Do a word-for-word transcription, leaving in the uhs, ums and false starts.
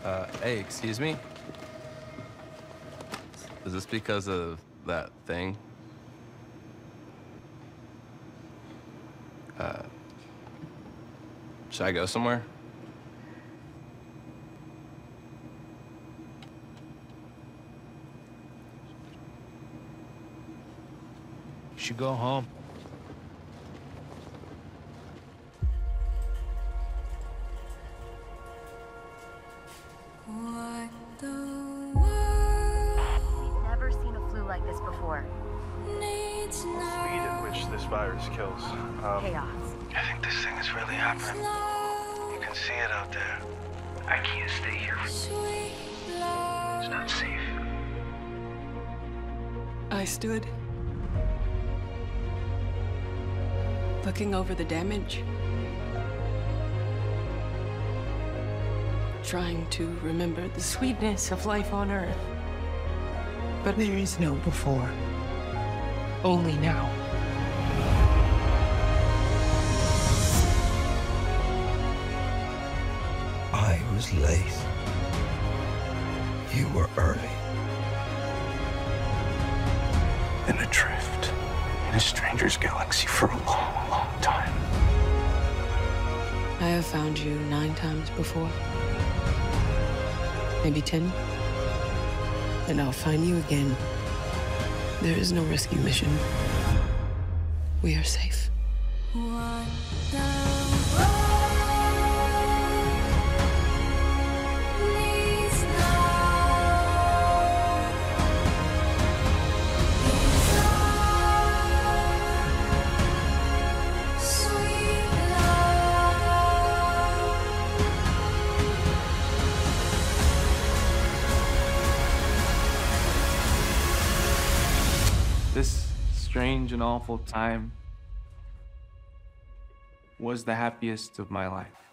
Uh, hey, excuse me? Is this because of that thing? Uh, should I go somewhere? You should go home. Never seen a flu like this before. The speed at which this virus kills. Um, Chaos. I think this thing is really happening. You can see it out there. I can't stay here. It's not safe. I stood, looking over the damage, trying to remember the sweetness of life on Earth. But there is no before. Only now. I was late. You were early. And adrift in a stranger's galaxy for a long, long time. I have found you nine times before. Maybe ten. And I'll find you again. There is no rescue mission. We are safe. This strange and awful time was the happiest of my life.